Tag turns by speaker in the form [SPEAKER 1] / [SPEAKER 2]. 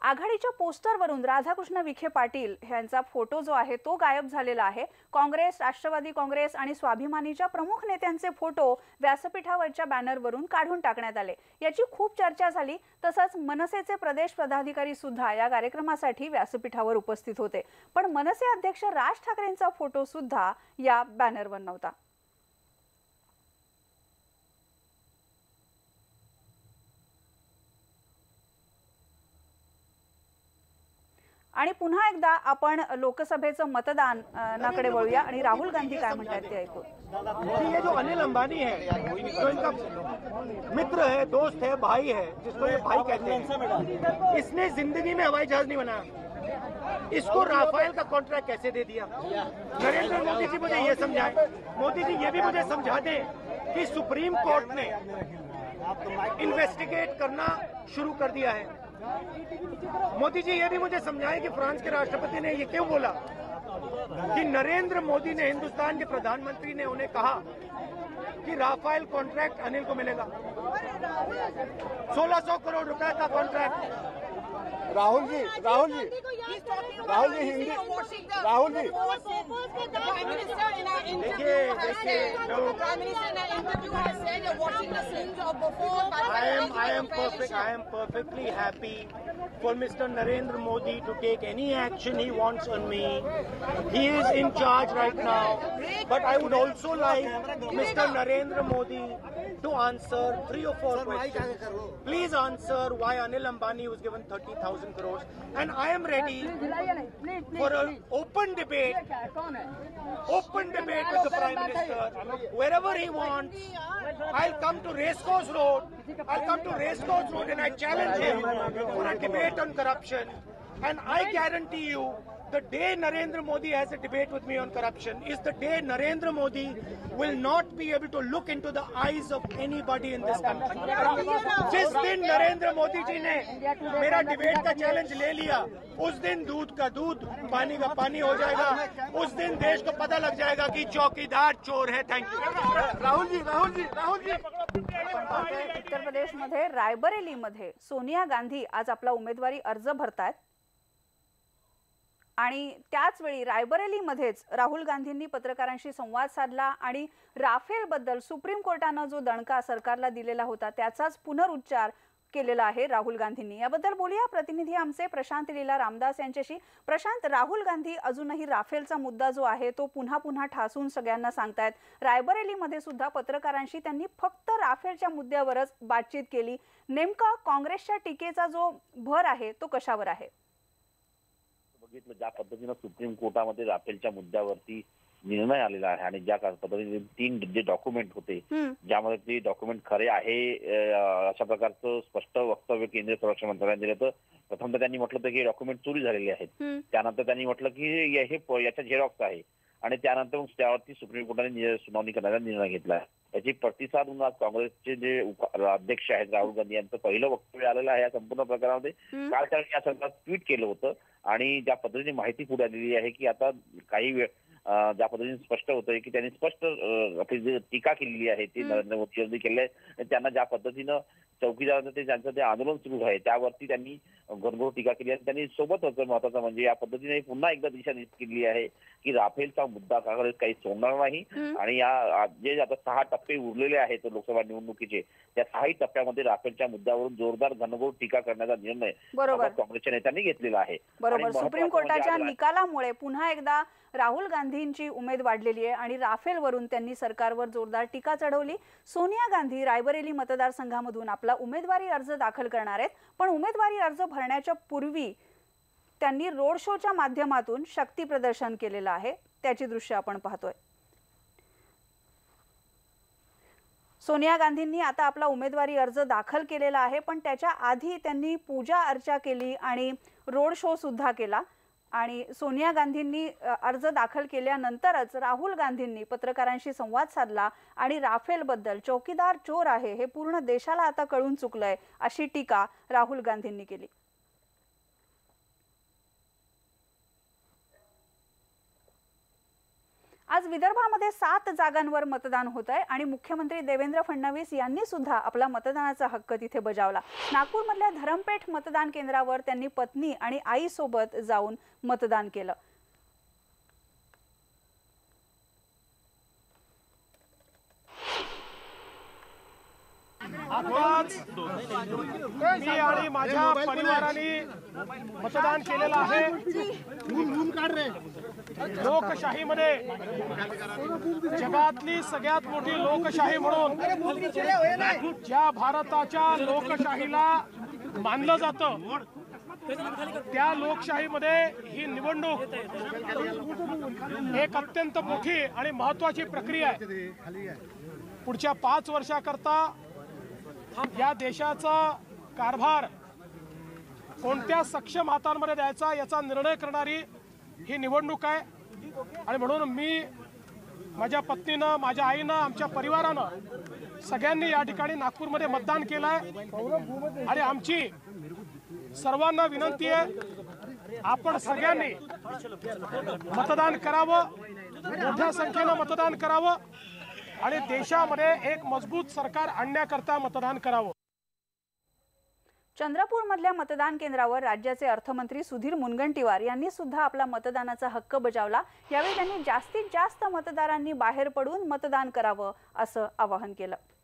[SPEAKER 1] आघाडीच्या पोस्टरवरून राधाकृष्ण विखे पाटील यांचा फोटो जो आहे तो गायब झालेला आहे। काँग्रेस, राष्ट्रवादी काँग्रेस आणि स्वाभिमानीच्या प्रमुख नेत्यांचे फोटो व्यासपीठावरच्या बॅनरवरून काढून टाकण्यात आले। याची खूप चर्चा झाली। तसंच मनसेचे प्रदेश पदाधिकारी सुद्धा या कार्यक्रमासाठी व्यासपीठावर उपस्थित होते, पण मनसे अध्यक्ष राज ठाकरेंचा फोटो सुद्धा या बॅनरवर नव्हता। आणि पुन्हा एकदा आपण लोकसभेचं मतदान नाकडे वळूया आणि राहुल गांधी काय म्हणतात ते ऐकू।
[SPEAKER 2] ये जो अनिल अंबानी है, जो इनका मित्र है, दोस्त है, भाई है, जिसको ये भाई कहते हैं, इसने जिंदगी में हवाई जहाज नहीं बनाया। इसको राफेल का कॉन्ट्रैक्ट कैसे दे दिया? नरेंद्र मोदी जी मुझे ये समझाएं। मोदी जी ये भी मुझे समझा दें कि सुप्रीम कोर्ट ने इन्वेस्टिगेट करना शुरू कर दिया है। मोदी जी ये भी मुझे समझाएं कि फ्रांस के राष्ट्रपति ने ये क्यों बोला कि नरेंद्र मोदी ने, हिंदुस्तान के प्रधानमंत्री ने उन्हें कहा कि राफेल कॉन्ट्रैक्ट अनिल को मिलेगा। 1600 करोड़ रुपए का contract.
[SPEAKER 3] Rahul ji Hindi, Rahul ji
[SPEAKER 2] I am perfectly happy for Mr. Narendra Modi to take any action he wants on me. He is in charge right now, but I would also like Mr. Narendra Modi to answer 3 or 4 questions. Please answer why Anil Ambani was given 30,000 crores, and I am ready for an open debate with the Prime Minister. Wherever he wants, I'll come to Racecourse Road. And I challenge him for a debate on corruption. And I guarantee you, the day Narendra Modi has a debate with me on corruption is the day Narendra Modi will not be able to look into the eyes of anybody in this country. जिस दिन नरेंद्र मोदी जी ने मेरा debate का challenge ले लिया, उस दिन दूध का दूध, पानी का पानी हो जाएगा। उस दिन देश को पता लग जाएगा कि चौकीदार चोर है। Thank you.
[SPEAKER 3] राहुल जी
[SPEAKER 1] उत्तर प्रदेश मध्ये रायबरेली मध्ये सोनिया गांधी आज आपला उमेदवारी अर्ज भरतायत आणि त्याच वेळी रायबरेलीमध्येच राहुल गांधींनी पत्रकारांशी संवाद साधला आणि राफेल बद्दल सुप्रीम कोर्टाने जो दणका सरकारला दिलेला होता त्याचाच पुनरुच्चार केलेला आहे राहुल गांधींनी। याबद्दल बोलूया प्रतिनिधी आमचे प्रशांत लीला रामदास यांच्याशी। प्रशांत, राहुल गांधी अजूनही राफेलचा मुद्दा जो आहे तो पुन्हा ठासून सगळ्यांना सांगतायत। रायबरेलीमध्ये सुद्धा पत्रकारांशी त्यांनी फक्त राफेलच्या मुद्द्यावरच बातचीत केली। नेमका काँग्रेसच्या टीकेचा जो भर आहे तो कशावर आहे?
[SPEAKER 4] बघितलं ज्या पद्धतीने सुप्रीम कोर्टामध्ये राफेलच्या मुद्द्यावरती निर्णय आलेला आहे आणि ज्या पद्धतीने 3 जे डॉक्युमेंट होते ज्यामध्ये ते डॉक्युमेंट खरे आहे अशा प्रकारचं स्पष्ट वक्तव्य केंद्रीय संरक्षण मंत्रालयाने दिलं। तर प्रथम तर त्यांनी म्हटलं होतं की डॉक्युमेंट चोरी झालेले आहेत, त्यानंतर त्यांनी म्हटलं की हे याचा झेरॉक्स आहे आणि त्यानंतर मग त्यावरती सुप्रीम कोर्टाने सुनावणी करण्याचा निर्णय घेतला आहे। याची प्रतिसाद म्हणून आज काँग्रेसचे जे अध्यक्ष आहेत राहुल गांधी यांचं पहिलं वक्तव्य आलेलं आहे या संपूर्ण प्रकारामध्ये। काल त्यांनी या संदर्भात ट्विट केलं होतं आणि ज्या पद्धतीने माहिती पुढे आलेली आहे की आता काही वेळ ज्या पद्धतीने स्पष्ट होतंय की त्यांनी स्पष्ट आपली जी टीका केलेली आहे ती नरेंद्र मोदी यांनी केली आहे। त्यांना ज्या पद्धतीनं चौकीदारांचं ज्यांचं ते आंदोलन सुरू आहे त्यावरती त्यांनी घनघोर टीका केली आणि त्यांनी सोबतच महत्वाचं म्हणजे या पद्धतीने पुन्हा एकदा दिशा निश्चित केली आहे की राफेलचा मुद्दा काँग्रेस काही सोडणार नाही आणि या जे आता 6 टप्पे उरलेले आहेत लोकसभा निवडणुकीचे त्या 6 टप्प्यामध्ये राफेलच्या मुद्द्यावरून जोरदार घनघोर टीका करण्याचा निर्णय काँग्रेसच्या नेत्यांनी घेतलेला आहे।
[SPEAKER 1] बरोबर, सुप्रीम कोर्टाच्या निकालामुळे पुन्हा एकदा राहुल गांधींची उमेद वाढलेली आहे आणि राफेलवरून त्यांनी सरकारवर जोरदार टीका चढवली। सोनिया गांधी रायबरेली मतदारसंघामधून आपला उमेदवारी अर्ज दाखल करणार आहेत, पण उमेदवारी अर्ज भरण्याच्या पूर्वी त्यांनी रोड शोच्या माध्यमातून शक्ती प्रदर्शन केलेलं आहे, त्याची दृश्य आपण पाहतोय। सोनिया गांधींनी आता आपला उमेदवारी अर्ज दाखल केलेला आहे, पण त्याच्या आधी त्यांनी पूजा अर्चा केली आणि रोड शो सुद्धा केला आणि सोनिया गांधींनी अर्ज दाखल केल्यानंतरच राहुल गांधींनी पत्रकारांशी संवाद साधला आणि राफेल बद्दल चौकीदार चोर आहे हे पूर्ण देशाला आता कळून चुकलंय अशी टीका राहुल गांधींनी केली। आज विदर्भामध्ये 7 जागांवर मतदान होत आहे आणि मुख्यमंत्री देवेंद्र फडणवीस यांनी सुद्धा आपला मतदानाचा हक्क तिथे बजावला। नागपूरमधल्या धरमपेठ मतदान केंद्रावर त्यांनी पत्नी आणि आईसोबत जाऊन मतदान केलं।
[SPEAKER 5] आताच मी आणि माझ्या परिवाराने मतदान केलेलं आहे। लोकशाहीमध्ये जगातली सगळ्यात मोठी लोकशाही म्हणून ज्या भारताच्या लोकशाहीला मानलं जातं त्या लोकशाहीमध्ये ही निवडणूक एक अत्यंत मोठी आणि महत्त्वाची प्रक्रिया आहे। पुढच्या 5 वर्षाकरता या देशाचा कारभार कोणत्या सक्षम हातांमध्ये द्यायचा याचा निर्णय करणारी ही निवडणूक आहे। आणि म्हणून मी माझ्या पत्नीनं, माझ्या आईनं, आमच्या परिवारानं सगळ्यांनी या ठिकाणी नागपूरमध्ये मतदान केलं आहे। आणि आमची सर्वांना विनंती आहे, आपण सगळ्यांनी मतदान करावं, मोठ्या संख्येनं मतदान करावं आणि देशामध्ये एक मजबूत सरकार आणण्याकरता मतदान करावं।
[SPEAKER 1] चंद्रपूरमधल्या मतदान केंद्रावर राज्याचे अर्थमंत्री सुधीर मुनगंटीवार यांनी सुद्धा आपला मतदानाचा हक्क बजावला। यावेळी त्यांनी जास्तीत जास्त मतदारांनी बाहेर पडून मतदान करावं असं आवाहन केलं।